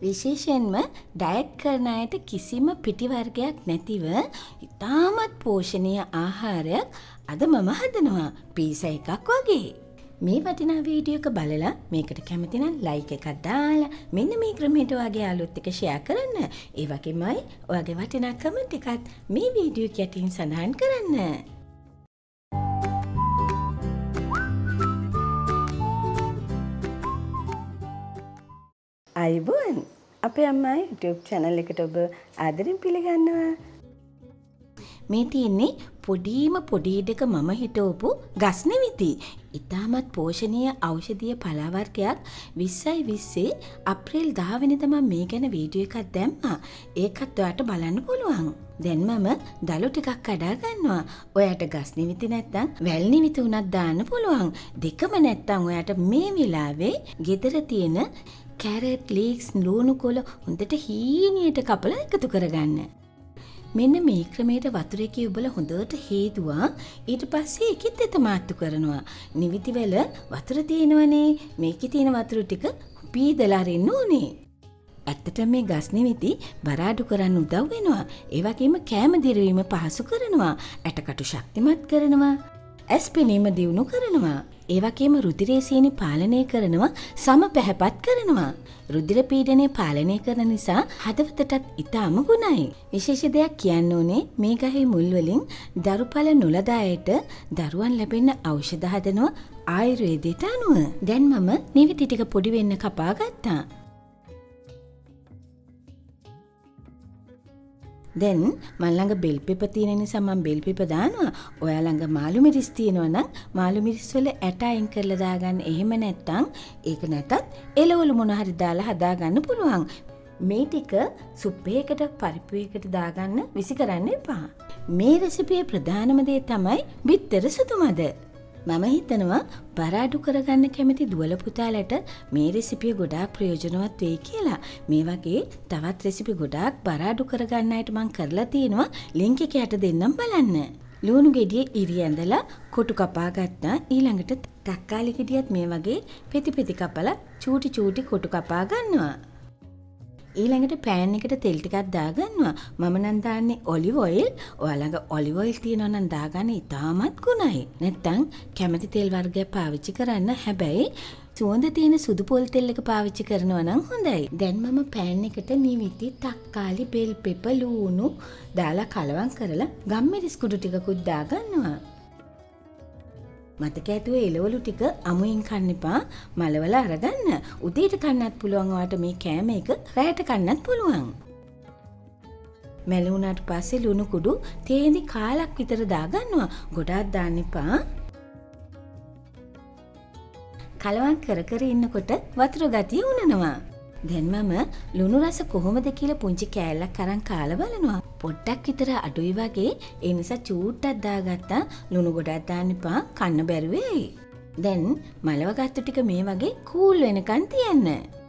විශේෂයෙන්ම ඩයට් කරන අයට කිසිම පිටි වර්ගයක් නැතිව ඉතාමත් පෝෂණීය ආහාරයක් අද මම හදනවා. පීසා එකක් වගේ. මේ වටිනා වීඩියෝ එක බලලා මේකට කැමති නම් ලයික් එකක් දාලා මෙන්න මේ ක්‍රමයට ඔයාගේ යාළුවොත් එක්ක ෂෙයා කරන්න. ඒ වගේමයි ඔයාගේ වටිනා කමෙන්ට් එකත් මේ වීඩියෝ එක යටින් සඳහන් කරන්න. අයිබෝන් අපේ අම්මා YouTube channel එකට ඔබ ආදරෙන් පිළිගන්නවා. මේ තියෙන්නේ පොඩි ඉඩක මම හිටවපු ගස් නිවිති. ඉතාමත් පෝෂණීය ඖෂධීය පලා වර්ගයක් 2020 අප්‍රේල් 10 වෙනිදා මම මේ ගැන වීඩියෝ එකක් දැම්මා. ඒකත් ඔයාලට බලන්න පුළුවන්. දැන් මම දළු ටිකක් කඩා ගන්නවා. ඔයාට ගස් නිවිති නැත්නම් වැල් නිවිති උනත් දාන්න පුළුවන්. දෙකම නැත්නම් ඔයාට මේ වෙලාවේ ගෙදර තියෙන කැරට් ලීක්ස් ලුණු කොළ හොඳට හීනියට කපලා එකතු කරගන්න. මෙන්න මේ ක්‍රමයට වතුර එකේ උබලා හොඳට හේදුවා. ඊට පස්සේ ඒකෙත් එතමාත්තු කරනවා. නිවිති වල වතුර තියෙනවනේ. මේකේ තියෙන වතුර ටික පීදලා අරින්න ඕනේ. ඇත්තටම මේ ගස් නිවිති බර අඩු කරන්න උදව් වෙනවා. ඒ වගේම කැම දිරවීම පහසු කරනවා. ඇටකටු ශක්තිමත් කරනවා. ඇස් පෙනීම දියුණු කරනවා. ඒ වගේම රුධිරයේ සීනි පාලනය කරනවා, සම පැහැපත් කරනවා. රුධිර පීඩනය පාලනය කරන නිසා හදවතටත් ඉතාම ගුණයි. විශේෂ දෙයක් කියන්න ඕනේ මේ ගහේ මුල් වලින් දරුඵල නොලදායට දරුවන් ලැබෙන්න ඖෂධ හදනවා ආයුර්වේදයට අනුව. දැන් මම නිවිති ටික පොඩි වෙන්න කපා ගත්තා. දැන් මම ළඟ බෙල් පෙපර් තියෙන නිසා මම බෙල් පෙපර් දානවා. ඔයා ළඟ මාළු මිරිස් තියෙනවා නම් මාළු මිරිස් වල ඇට අයින් කරලා දාගන්න. එහෙම නැත්නම් ඒක නැතත් එළවලු මොන හරි දාලා හදා ගන්න පුළුවන්. මේ ටික සුප් එකකට පරිප්පු එකකට දාගන්න විසි කරන්න එපා. මේ රෙසිපියේ ප්‍රධානම දේ තමයි බිත්තර සුදු මද. මම හිතනවා බර අඩු කරගන්න කැමති දුවල පුතාලට මේ රෙසිපිය ගොඩාක් ප්‍රයෝජනවත් වෙයි කියලා. මේ වගේ තවත් රෙසිපි ගොඩාක් බර අඩු කරගන්න අයට මම කරලා තියෙනවා. ලින්ක් එක යට දෙන්නම් බලන්න. ලුණු ගෙඩිය ඉරි ඇඳලා කොටු කපා ගත්තා. ඊළඟට තක්කාලි ගෙඩියත් මේ වගේ පෙති පෙති කපලා චූටි කොටු කපා ගන්නවා. ඊළඟට පෑන් එකට තෙල් ටිකක් දාගන්නවා. මම නම් දාන්නේ ඔලිව් ඔයිල්. ඔයා ළඟ ඔලිව් ඔයිල් තියෙනවා නම් දාගන්න ඉතාමත් ගුණයි. නැත්තම් කැමති තෙල් වර්ගයක් පාවිච්චි කරන්න. හැබැයි සුවඳ තියෙන සුදු පොල් තෙල් එක පාවිච්චි කරනවා නම් හොඳයි. දැන් මම පෑන් එකට නිවිති, තක්කාලි, බෙල් පෙපර්, ලුණු දාලා කලවම් කරලා ගම්මිරිස් කුඩු ටිකකුත් දාගන්නවා. මතක ඇතුව එළවලු ටික අමුයින් කන්න එපා. මලවල අරගන්න. උදේට කන්නත් පුළුවන්. ඔයාට මේ කෑම එක රැයට කන්නත් පුළුවන්. මැලුණාට පස්සේ ලුණු කුඩු තේඳි කාලක් විතර දාගන්නවා. ගොඩාක් දාන්න එපා. කලවම් කර ඉන්නකොට වතුර ගතිය උනනවා. දැන් මම ලුණු රස කොහොමද කියලා පුංචි කෑල්ලක් අරන් කාලා බලනවා. පොඩ්ඩක් විතර අඩුයි වගේ. ඒ නිසා චූට්ටක් දාගත්තා. ලුණු ගොඩක් දාන්න එපා. කන්න බැරුව වෙයි. දැන් මලව ගත්ත ටික මේ වගේ කූල් වෙනකන් තියන්න.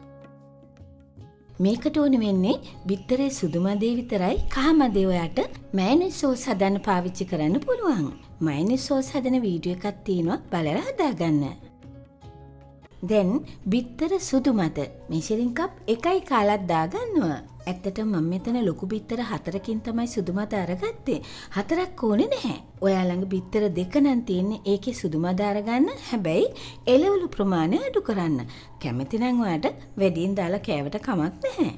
මේකට ඕන වෙන්නේ බිත්තරේ සුදු මදේ විතරයි. කහ මදේ ඔයාට මයොනයිස් සෝස් හදන්න පාවිච්චි කරන්න පුළුවන්. මයොනයිස් සෝස් හදන වීඩියෝ එකක් තියෙනවා. බලලා හදාගන්න. දැන් බිත්තර සුදු මද මෙෂරින් කප් 1යි කාලක් දාගන්නවා. ඇත්තටම මම මෙතන ලොකු බිත්තර 4කින් තමයි සුදු මද අරගත්තේ. 4ක් ඕනේ නැහැ. ඔයා ළඟ බිත්තර 2 නම් තියෙන්නේ. ඒකේ සුදු මද අරගන්න. හැබැයි එළවලු ප්‍රමාණය අඩු කරන්න. කැමති නම් ඔයාට වැඩියෙන් දාලා කෑවට කමක් නැහැ.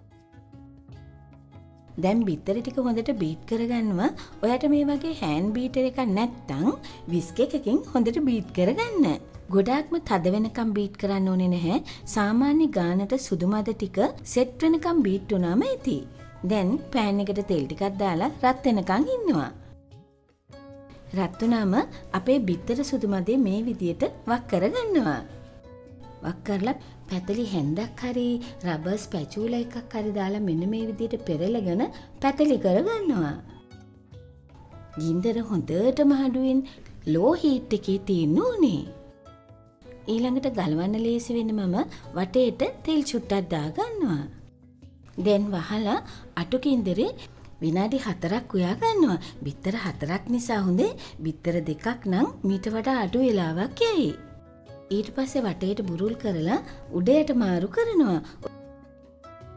දැන් බිත්තර ටික හොඳට බීට් කරගන්නවා. ඔයාට මේ වගේ හෑන්ඩ් බීටර් එකක් නැත්නම් විස්ක් එකකින් හොඳට බීට් කරගන්න. ගොඩාක්ම තද වෙනකම් බීට් කරන්න ඕනේ නැහැ. සාමාන්‍ය ගානට සුදු මද ටික සෙට් වෙනකම් බීට් වුණාම ඇති. දැන් පෑන් එකට තෙල් ටිකක් දාලා රත් වෙනකම් ඉන්නවා. රත් වුණාම අපේ බිත්තර සුදු මදේ මේ විදියට වක් කරගන්නවා. වක් කරලා පැතලි හැන්දක් හරි රබර් ස්පැචුලා එකක් හරි දාලා මෙන්න මේ විදියට පෙරලගෙන පැතලි කරගන්නවා. ගින්දර හොඳටම අඩුවෙන් ලෝ හීට් එකේ තියෙන්න ඕනේ. ඊළඟට ගලවන්න ලේසි වෙන්න මම වටේට තෙල් චුට්ටක් දාගන්නවා. දැන් වහලා අටු කින්දරේ විනාඩි 4ක් උයා ගන්නවා. බිත්තර 4ක් නිසා හොඳේ. බිත්තර 2ක් නම් මීට වඩා අඩු වෙලාවක් යයි. ඊට පස්සේ වටේට බුරුල් කරලා උඩයට මාරු කරනවා.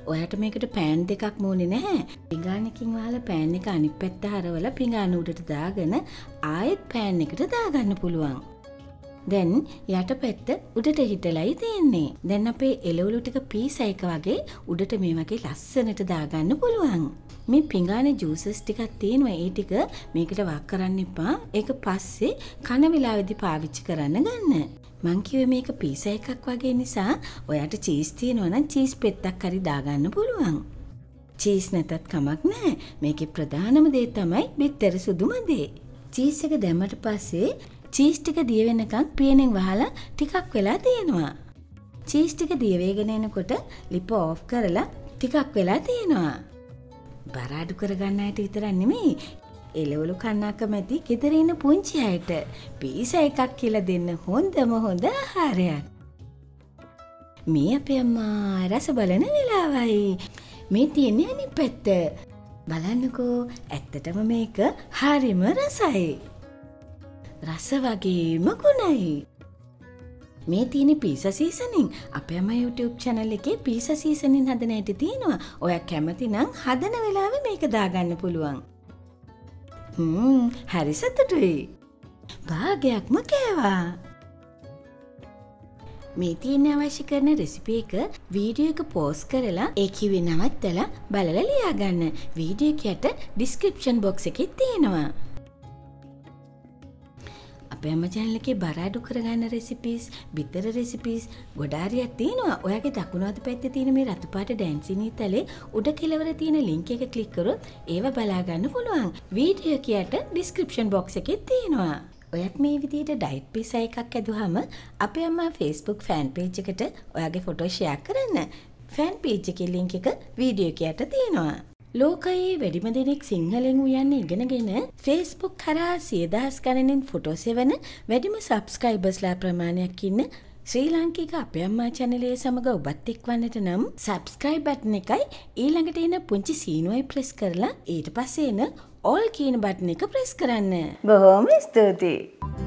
ඔයාට මේකට පෑන් දෙකක් ඕනේ නැහැ. පිඟානකින් වහලා පෑන් එක අනිත් පැත්ත හරවලා පිඟාන උඩට දාගෙන ආයෙත් පෑන් එකට දාගන්න පුළුවන්. දැන් යටපැත්ත උඩට හිටලයි තියෙන්නේ. දැන් අපේ එළවලු ටික පීස් එක වගේ උඩට මේ වගේ ලස්සනට දාගන්න පුළුවන්. මේ පිඟානේ ජූසස් ටිකක් තියෙනවා. ඒ ටික මේකට වක් කරන්න එපා. ඒක පස්සේ කන වෙලාවෙදි පාවිච්චි කරන්න ගන්න. මං කිව්වේ මේක පීසා එකක් වගේ නිසා ඔයාට චීස් තියෙනවා නම් චීස් පෙත්තක් හරි දාගන්න පුළුවන්. චීස් නැතත් කමක් නැහැ. මේකේ ප්‍රධානම දේ තමයි බිත්තර සුදු මදේ. චීස් එක දැම්මට පස්සේ චීස් ටික දිය වෙනකන් පියනෙන් වහලා ටිකක් වෙලා තියෙනවා. චීස් ටික දිය වේගෙන එනකොට ලිප ඕෆ් කරලා ටිකක් වෙලා තියෙනවා. බර අඩු කරගන්න අයට විතරක් නෙමෙයි, එළවලු කන්න කැමති ගෙදර ඉන්න පුංචි අයට පීසා එකක් කියලා දෙන්න හොඳම හොඳ ආහාරයක්. මේ අපේ අම්මා රස බලන වෙලාවයි. මේ තියෙන්නේ අනිත් පැත්ත. බලන්නකෝ, ඇත්තටම මේක හරිම රසයි. රස වගේම ගුණයි. මේ තියෙන පීසා සීසනින් අපේ අම්මා YouTube channel එකේ පීසා සීසනින් හදන හැටි තියෙනවා. ඔයා කැමති නම් හදන වෙලාවෙ මේක දාගන්න පුළුවන්. හරි සතුටුයි. භාගයක්ම කෑවා. මේ තියෙන අවශ්‍ය කරන රෙසිපි එක වීඩියෝ එක පෝස්ට් කරලා ඒ කිව්වේ නවත්තලා බලලා ලියාගන්න. වීඩියෝ එකට description box එකේ තියෙනවා. අපේ අම්මා channel එකේ බර අඩු කරගන්න රෙසිපීස්, බිත්තර රෙසිපීස් ගොඩාරියක් තියෙනවා. ඔයාගේ දකුණු අත පැත්තේ තියෙන මේ රතු පාට ඩැන්සිනි තලේ උඩ කෙළවර තියෙන link එක ක්ලික් කරොත් ඒව බලා ගන්න පුළුවන්. වීඩියෝ එකට description box එකේ තියෙනවා. ඔයත් මේ විදිහට ඩයට් පීසා එකක් ඇදුවාම අපේ අම්මා Facebook fan page එකට ඔයාගේ ෆොටෝ ෂෙයා කරන්න. fan page එකේ link එක වීඩියෝ එකට තියෙනවා. ලෝකයේ වැඩිම දෙනෙක් සිංහලෙන් උයන්නේ ඉගෙනගෙන Facebook කරා 100,000 ගණනින් ෆොටෝ සෙවන වැඩිම සබ්ස්ක්‍රයිබර්ස්ලා ප්‍රමාණයක් ඉන්න ශ්‍රී ලාංකික අපේ අම්මා channel එක සමග ඔබත් එක්වන්නට නම් subscribe button එකයි ඊළඟට එන පුංචි සීනුවයි press කරලා ඊට පස්සේ එන all කියන button එක press කරන්න. බොහොම ස්තුතියි.